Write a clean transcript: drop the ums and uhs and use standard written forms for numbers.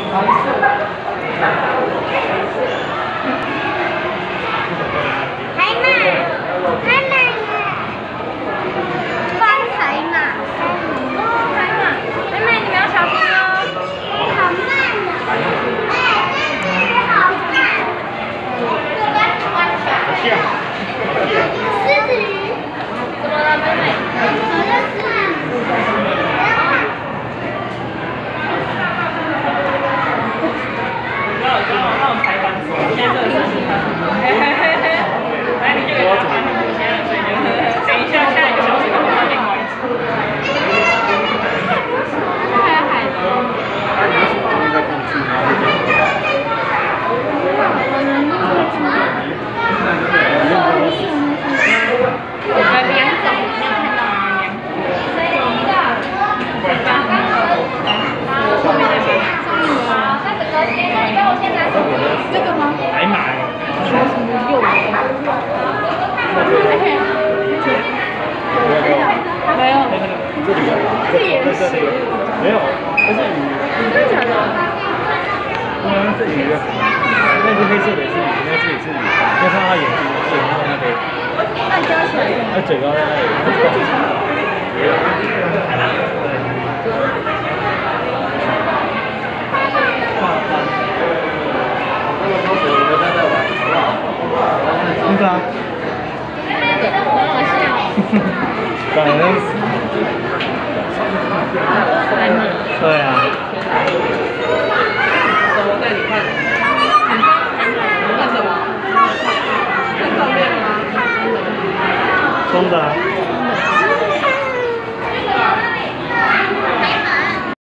没有，这是鱼。真的假的？对啊，是鱼。那是黑色的，是鱼，那是也是鱼。你看它眼睛，眼睛在那边。那加起来？它嘴巴在那里。那个啊。反正是。对啊。